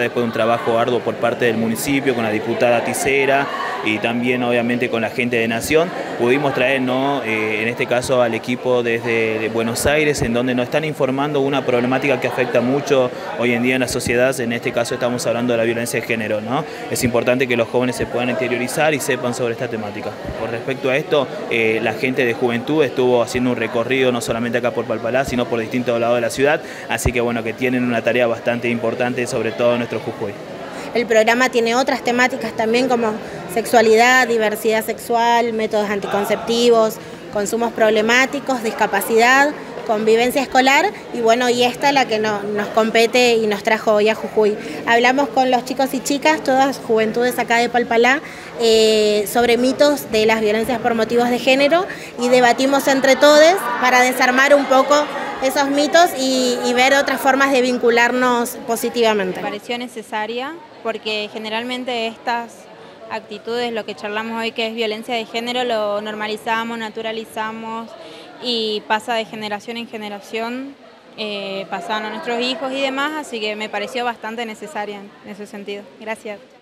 Después de un trabajo arduo por parte del municipio, con la diputada Ticera y también obviamente con la gente de Nación, pudimos traer, en este caso al equipo desde Buenos Aires, en donde nos están informando una problemática que afecta mucho hoy en día en la sociedad. En este caso estamos hablando de la violencia de género, ¿no? Es importante que los jóvenes se puedan interiorizar y sepan sobre esta temática. Con respecto a esto, la gente de Juventud estuvo haciendo un recorrido no solamente acá por Palpalá, sino por distintos lados de la ciudad, así que bueno, que tienen una tarea bastante importante, sobre todo en nuestro Jujuy. El programa tiene otras temáticas también como sexualidad, diversidad sexual, métodos anticonceptivos, consumos problemáticos, discapacidad, convivencia escolar y bueno, y esta la que nos compete y nos trajo hoy a Jujuy. Hablamos con los chicos y chicas, todas juventudes acá de Palpalá, sobre mitos de las violencias por motivos de género y debatimos entre todos para desarmar un poco esos mitos y ver otras formas de vincularnos positivamente. Me pareció necesaria porque generalmente estas actitudes, lo que charlamos hoy que es violencia de género, lo normalizamos, naturalizamos y pasa de generación en generación, pasan a nuestros hijos y demás, así que me pareció bastante necesaria en ese sentido. Gracias.